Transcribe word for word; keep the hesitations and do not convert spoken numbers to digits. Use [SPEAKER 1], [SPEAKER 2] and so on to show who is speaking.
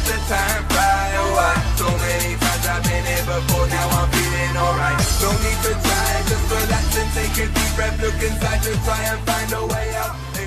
[SPEAKER 1] the time fly. Oh, I, so many times I've been here before, now I'm feeling alright. No need to try, just relax and take a deep breath. Look inside to try and find a way out.